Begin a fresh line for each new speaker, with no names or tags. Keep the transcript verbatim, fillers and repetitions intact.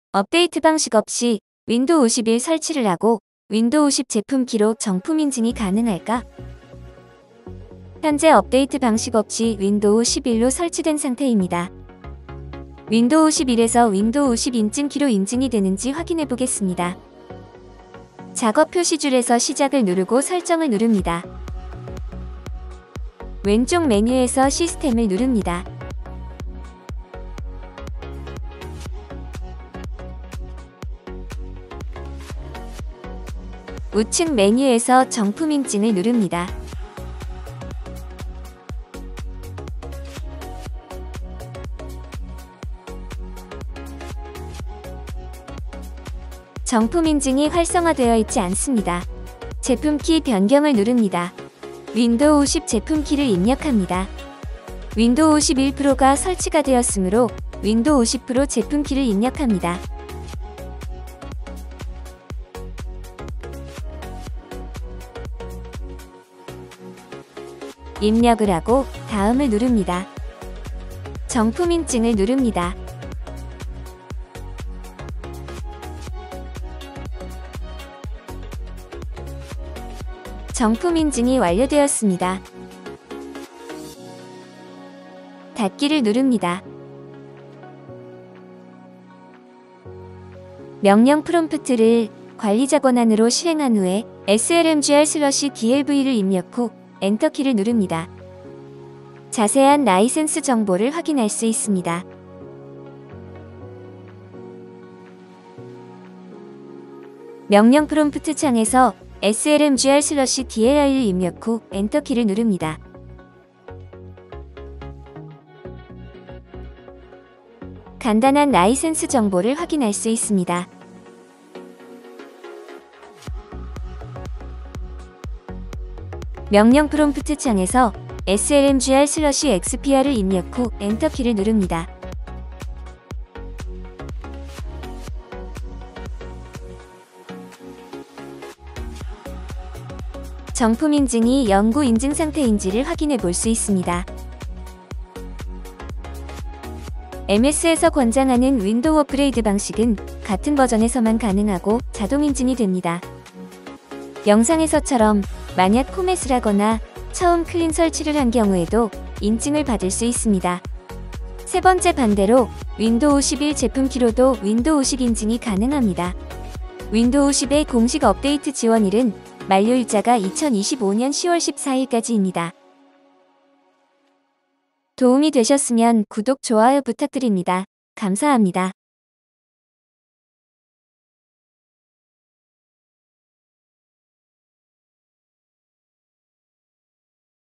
업데이트 방식 없이 윈도우 오십일 설치를 하고 윈도우 오십 제품 키로 정품 인증이 가능할까? 현재 업데이트 방식 없이 윈도우 십일로 설치된 상태입니다. 윈도우 오십일에서 윈도우 오십 인증키로 인증이 되는지 확인해 보겠습니다. 작업 표시줄에서 시작을 누르고 설정을 누릅니다. 왼쪽 메뉴에서 시스템을 누릅니다. 우측 메뉴에서 정품 인증을 누릅니다. 정품 인증이 활성화되어 있지 않습니다. 제품키 변경을 누릅니다. 윈도우 오십 제품키를 입력합니다. 윈도우 오십일 프로가 설치가 되었으므로 윈도우 오십 프로 제품키를 입력합니다. 입력을 하고 다음을 누릅니다. 정품 인증을 누릅니다. 정품 인증이 완료되었습니다. 닫기를 누릅니다. 명령 프롬프트를 관리자 권한으로 실행한 후에 에스엘엠지알 슬러시 디엘브이를 입력 후 엔터키를 누릅니다. 자세한 라이센스 정보를 확인할 수 있습니다. 명령 프롬프트 창에서 에스엘엠지알 슬러시 디엘아이를 입력 후 엔터키를 누릅니다. 간단한 라이센스 정보를 확인할 수 있습니다. 명령 프롬프트 창에서 에스엘엠지알 슬러시 엑스피알을 입력 후 엔터키를 누릅니다. 정품 인증이 연구 인증 상태인지를 확인해 볼 수 있습니다. 엠에스에서 권장하는 윈도우 업그레이드 방식은 같은 버전에서만 가능하고 자동 인증이 됩니다. 영상에서처럼 만약 포맷을 하거나 처음 클린 설치를 한 경우에도 인증을 받을 수 있습니다. 세 번째 반대로 윈도우 오십일 제품키로도 윈도우 오십 인증이 가능합니다. 윈도우 오십의 공식 업데이트 지원일은 만료일자가 이천이십오년 시월 십사일까지입니다. 도움이 되셨으면 구독, 좋아요 부탁드립니다. 감사합니다.